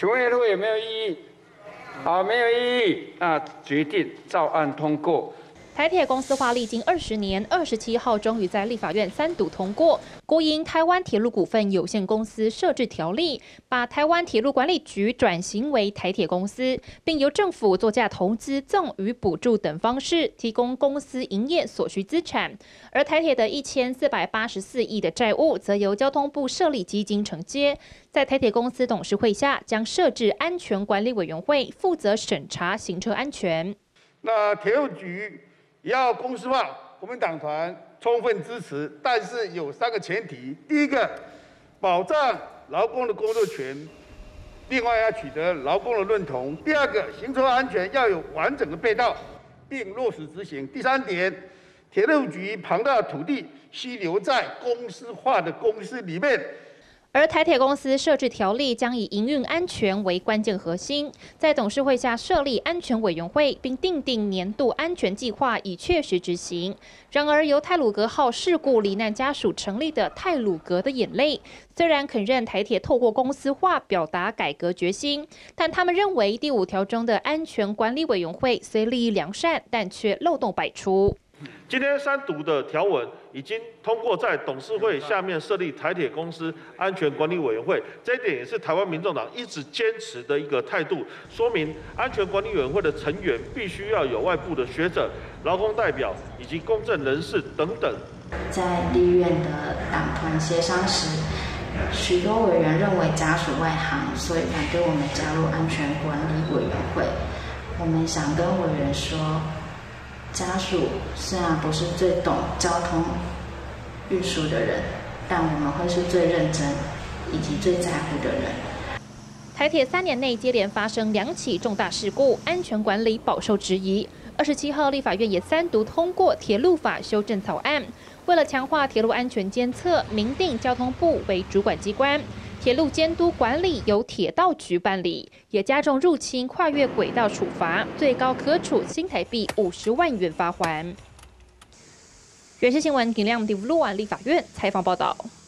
请问会有没有异议？好，没有异议，那决定照案通过。 台铁公司化历经20年，27号终于在立法院3读通过国营台湾铁路股份有限公司设置条例，把台湾铁路管理局转型为台铁公司，并由政府作价投资、赠与补助等方式提供公司营业所需资产。而台铁的1484亿的债务，则由交通部设立基金承接。在台铁公司董事会下，将设置安全管理委员会，负责审查行车安全。 那铁路局 也要公司化，国民党团充分支持，但是有3个前提：第一个，保障劳工的工作权；另外要取得劳工的认同；第二个，行车安全要有完整的配套，并落实执行；第3点，铁路局庞大的土地需留在公司化的公司里面。 而台铁公司设置条例将以营运安全为关键核心，在董事会下设立安全委员会，并订定年度安全计划，以确实执行。然而，由太鲁阁号事故罹难家属成立的太鲁阁的眼泪，虽然肯认台铁透过公司化表达改革决心，但他们认为第5条中的安全管理委员会虽立意良善，但却漏洞百出。 今天3读的条文已经通过，在董事会下面设立台铁公司安全管理委员会，这一点也是台湾民众党一直坚持的一个态度，说明安全管理委员会的成员必须要有外部的学者、劳工代表以及公正人士等等。 在立院的党团协商时，许多委员认为家属外行，所以反对我们加入安全管理委员会。我们想跟委员说。 家属虽然不是最懂交通运输的人，但我们会是最认真以及最在乎的人。 台铁3年内接连发生2起重大事故，安全管理饱受质疑。27号立法院也3读通过铁路法修正草案，为了强化铁路安全监测，明定交通部为主管机关。 铁路监督管理由铁道局办理，也加重入侵跨越轨道处罚，最高可处新台币50万元罚锾。原视新闻，林亮第5路案立法院采访报道。